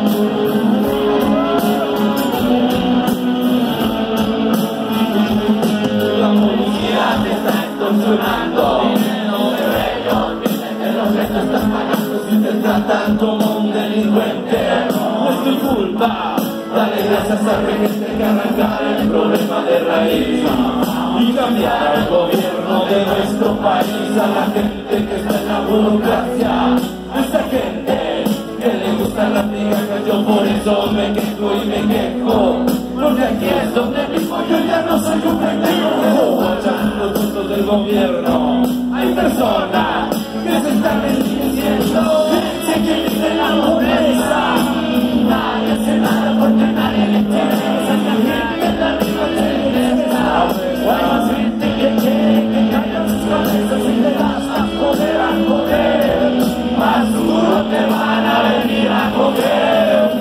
La policía te está extorsionando. Dinero de ellos, dicen que los restos están pagando. Si te tratan como un delincuente, no es tu culpa. Dale gracias al regente que arrancar el problema de raíz y cambiar el gobierno de nuestro país. A la gente que está en la burocracia, a esa gente que le gustan las migajas, yo por eso me quejo y me quejo, porque aquí es donde mismo yo ya no soy un pendejo. Guachando los puntos del gobierno, hay personas que se están enriqueciendo, se quieren de la pobreza. Nadie hace nada porque nadie le interesa. La gente de arriba te interesa. Hay más gente que quiere que caigan sus cabezas y le das más poder al poder. Más duro te van a venir a coger.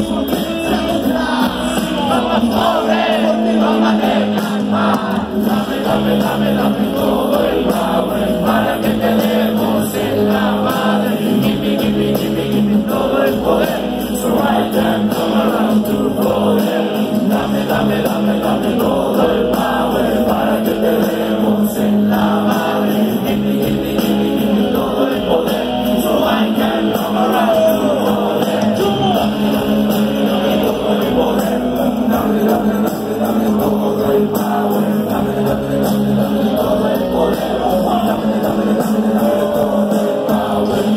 Vamos pobres, no manejan más. Dame todo el power para que te demos en la madre. Give me todo el poder. So I can come around to poder. Dame todo el power para que te demos en la madre. Give me todo el poder. So I can come around to poder. Dame todo el poder. Dame todo el power. Dame todo el poder. Dame todo el power.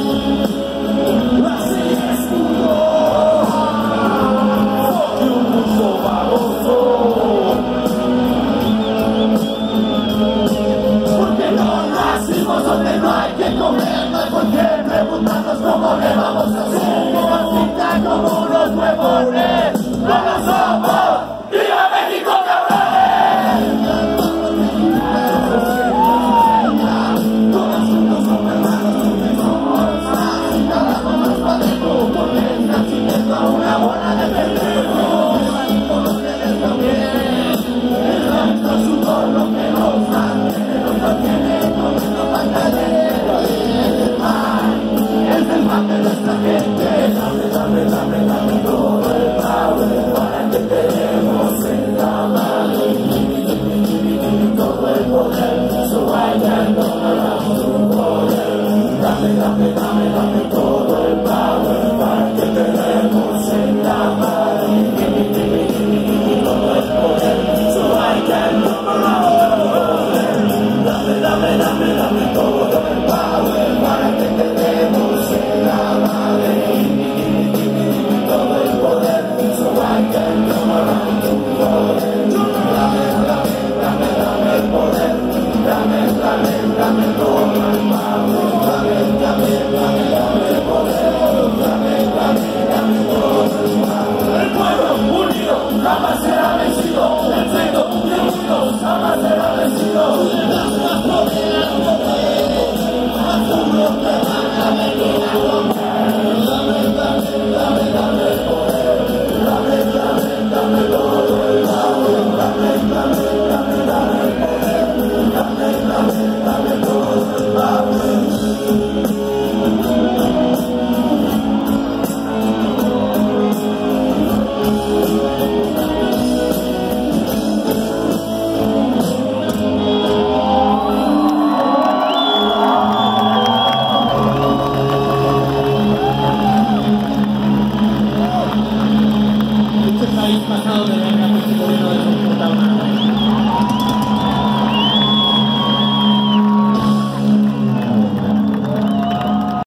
Así es puro. Porque no nacimos donde no hay que comer, no hay por qué preguntarnos cómo le vamos a hacer. Como pinta como unos huevones, no lo somos. ¡Viva México, cabrones! Todos juntos somos hermanos, somos más. Cada uno más parejo, porque el nacimiento a una bola de pendejos. Todos tienen lo bien, es nuestro sudor lo que nos mantiene, nos mantiene comiendo pantalero. Es el mal de nuestra gente. Dame todo el power para que te demos en la mano. Todo el poder, so I can come around to poder. Dame todo el power para que te demos en la mano. Todo el poder, so I can come around to poder. Dame todo el power para que te demos en la mano. Todo el poder, so I can come around to poder. Dame el poder, dame todo el power. Dame el poder, dame todo el power. El pueblo unido jamás será vencido. El centro de unidos jamás será vencido. Le das más poder al poder, más duro te van a venir a romper. Dame el poder, dame todo el power. Dame el poder, dame todo el power. Este país pasado de verga, este gobierno de